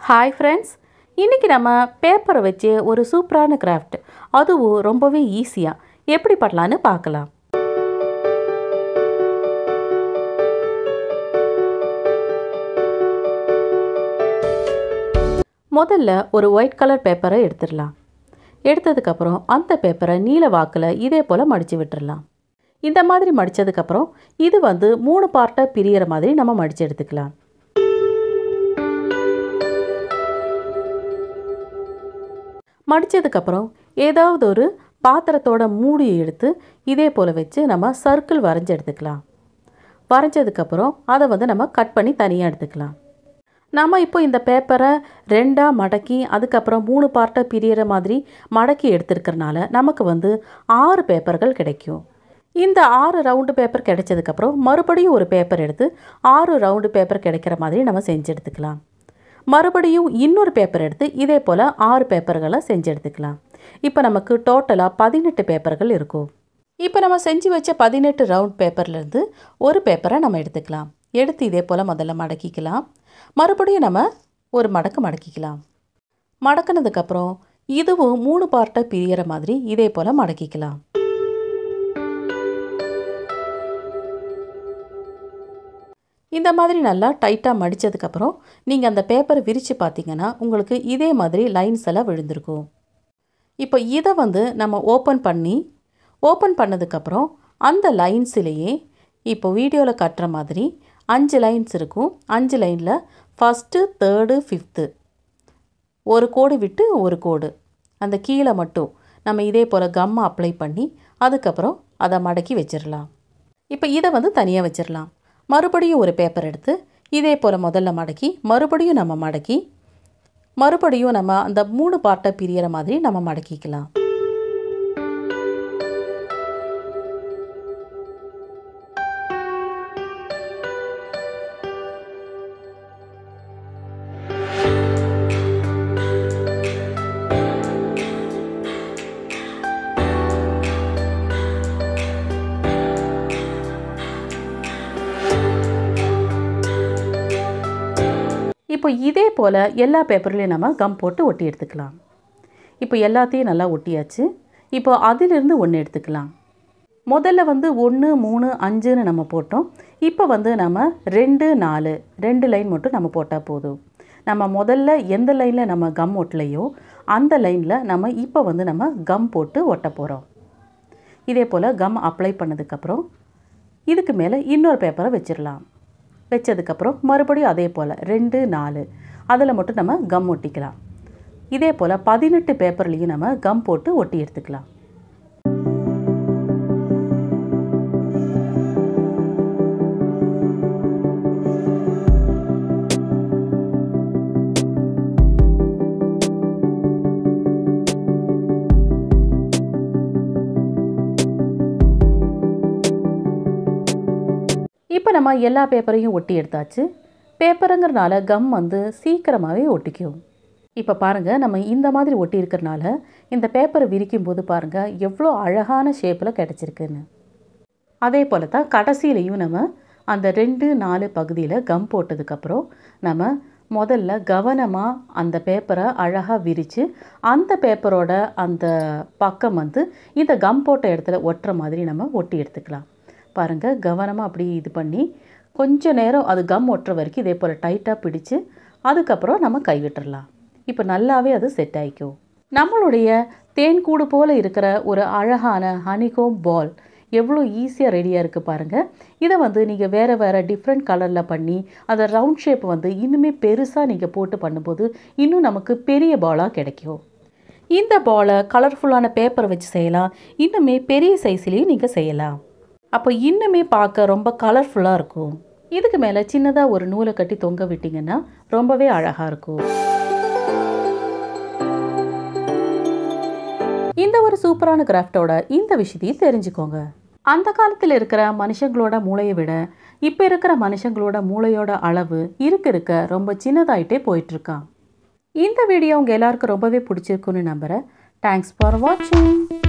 Hi friends, இன்னைக்கு நம்ம பேப்பரை வச்சு ஒரு சூப்பரான கிராஃப்ட் அதுவும் ரொம்பவே ஈஸியா எப்படி பண்ணலாம்னு பார்க்கலாம். முதல்ல ஒரு ஒயிட் கலர் பேப்பரை எடுத்துடலாம். எடுத்ததுக்கு அப்புறம் அந்த பேப்பரை நீல வாக்குல இதே போல மடிச்சு விட்டுறலாம். இந்த மாதிரி மடிச்சதுக்கு அப்புறம் இது வந்து 3 பார்ட்டா பிரியற மாதிரி நம்ம மடிச்சு எடுத்துக்கலாம். மடிச்சதுக்கு அப்புறம் ஏதாவது ஒரு பாத்திரத்தோட மூடியை எடுத்து இதே போல வச்சு நம்ம சர்க்கிள் வரைஞ்சு எடுத்துக்கலாம். வரைஞ்சதுக்கு அப்புறம் அதை வந்து நம்ம கட் பண்ணி தனியாக எடுத்துக்கலாம். நம்ம இப்போ இந்த பேப்பரை 2ஆ மடக்கி அதுக்கப்புறம் 3 பார்ட்டா பிரியற மாதிரி மடக்கி எடுத்துருக்கறனால நமக்கு வந்து 6 பேப்பர்கள் கிடைக்கும். இந்த 6 ரவுண்டு பேப்பர் கிடைச்சதுக்கப்புறம் மறுபடியும் ஒரு பேப்பர் எடுத்து 6 ரவுண்டு பேப்பர் கிடைக்கிற மாதிரி நம்ம செஞ்சு எடுத்துக்கலாம். மறுபடியும் இன்னொரு பேப்பர் எடுத்து இதே போல் 6 பேப்பர்களை செஞ்சு எடுத்துக்கலாம். இப்போ நமக்கு டோட்டலாக 18 பேப்பர்கள் இருக்கும். இப்போ நம்ம செஞ்சு வச்ச 18 ரவுண்ட் பேப்பர்லேருந்து ஒரு பேப்பரை நம்ம எடுத்துக்கலாம். எடுத்து இதே போல் முதல்ல மடக்கிக்கலாம். மறுபடியும் நம்ம ஒரு மடக்கு மடக்கிக்கலாம். மடக்கினதுக்கப்புறம் இதுவும் 3 பார்ட்டாக பிரியற மாதிரி இதே போல் மடக்கிக்கலாம். இந்த மாதிரி நல்லா டைட்டாக மடித்ததுக்கப்புறம் நீங்கள் அந்த பேப்பரை விரித்து பார்த்தீங்கன்னா உங்களுக்கு இதே மாதிரி லைன்ஸ் எல்லாம் விழுந்திருக்கும். இப்போ இதை வந்து நம்ம ஓப்பன் பண்ணதுக்கப்புறம் அந்த லைன்ஸிலேயே இப்போ வீடியோவில் காட்டுற மாதிரி 5 லைன்ஸ் இருக்கும். 5 லைனில் ஃபஸ்ட்டு, தேர்டு, 5th ஒரு கோடு விட்டு ஒரு கோடு அந்த கீழே மட்டும் நம்ம இதே போல் கம்மை அப்ளை பண்ணி அதுக்கப்புறம் அதை மடக்கி வச்சிடலாம். இப்போ இதை வந்து தனியாக வச்சிடலாம். மறுபடியும் ஒரு பேப்பர் எடுத்து இதே போல் முதல்ல மடக்கி மறுபடியும் நம்ம அந்த 3 பார்ட்டை பிரியற மாதிரி நம்ம மடக்கிக்கலாம். இப்போ இதே போல் எல்லா பேப்பர்லேயும் நம்ம கம் போட்டு ஒட்டி எடுத்துக்கலாம். இப்போ எல்லாத்தையும் நல்லா ஒட்டியாச்சு. இப்போ அதிலிருந்து 1 எடுத்துக்கலாம். முதல்ல வந்து 1, 3, 5ன்னு நம்ம போட்டோம். இப்போ வந்து நம்ம 2, 4 2 லைன் மட்டும் நம்ம போட்டால் போதும். நம்ம முதல்ல எந்த லைனில் நம்ம கம் ஒட்டலையோ அந்த லைனில் நம்ம இப்போ வந்து நம்ம கம் போட்டு ஒட்ட போகிறோம். இதே போல் கம் அப்ளை பண்ணதுக்கப்புறம் இதுக்கு மேலே இன்னொரு பேப்பரை வச்சிடலாம். வச்சதுக்கப்புறம் மறுபடியும் அதே போல் 2, 4 அதில் மட்டும் நம்ம கம் ஒட்டிக்கலாம். இதே போல் 18 பேப்பர்லேயும் நம்ம கம் போட்டு ஒட்டி எடுத்துக்கலாம். இப்போ நம்ம எல்லா பேப்பரையும் ஒட்டி எடுத்தாச்சு. பேப்பருங்கிறனால கம் வந்து சீக்கிரமாகவே ஒட்டிக்கும். இப்போ பாருங்கள், நம்ம இந்த மாதிரி ஒட்டி இருக்கிறனால இந்த பேப்பரை விரிக்கும் போது பாருங்கள் எவ்வளோ அழகான ஷேப்பில் கிடச்சிருக்குன்னு. அதே போல் தான் கடைசியிலையும் நம்ம அந்த 2, 4 பகுதியில் கம் போட்டதுக்கப்புறம் நம்ம முதல்ல கவனமாக அந்த பேப்பரை அழகாக விரித்து அந்த பேப்பரோட அந்த பக்கம் வந்து இந்த கம் போட்ட இடத்துல ஒட்டுற மாதிரி நம்ம ஒட்டி எடுத்துக்கலாம். பாருங்கள், கவனமாக அப்படி இது பண்ணி கொஞ்சம் நேரம் அது கம் ஒட்டுற வரைக்கும் இதே போல் டைட்டாக பிடிச்சு அதுக்கப்புறம் நம்ம கைவிட்டுடலாம். இப்போ நல்லாவே அது செட் ஆகிக்கும். நம்மளுடைய தேன்கூடு போல் இருக்கிற ஒரு அழகான honeycomb பால் எவ்வளோ ஈஸியாக ரெடியாக இருக்குது பாருங்கள். இதை வந்து நீங்கள் வேறு டிஃப்ரெண்ட் கலரில் பண்ணி அதை ரவுண்ட் ஷேப் வந்து இன்னுமே பெருசாக நீங்கள் போட்டு பண்ணும்போது இன்னும் நமக்கு பெரிய பாலாக கிடைக்கும். இந்த பாலை கலர்ஃபுல்லான பேப்பரை வச்சு செய்யலாம். இன்னுமே பெரிய சைஸ்லேயும் நீங்கள் செய்யலாம். அப்போ இன்னுமே பார்க்க ரொம்ப கலர்ஃபுல்லாக இருக்கும். இதுக்கு மேலே சின்னதாக ஒரு நூலை கட்டி தொங்க விட்டிங்கன்னா ரொம்பவே அழகாக இருக்கும். இந்த ஒரு சூப்பரான கிராஃப்டோட இந்த விஷயத்தையும் தெரிஞ்சுக்கோங்க. அந்த காலத்தில் இருக்கிற மனுஷங்களோட மூளையை விட இப்போ இருக்கிற மனுஷங்களோட மூளையோட அளவு இருக்க ரொம்ப சின்னதாயிட்டே போயிட்டுருக்கான். இந்த வீடியோ உங்கள் எல்லாருக்கும் ரொம்பவே பிடிச்சிருக்குன்னு நம்புகிறேன். தேங்க்ஸ் ஃபார் வாட்சிங்.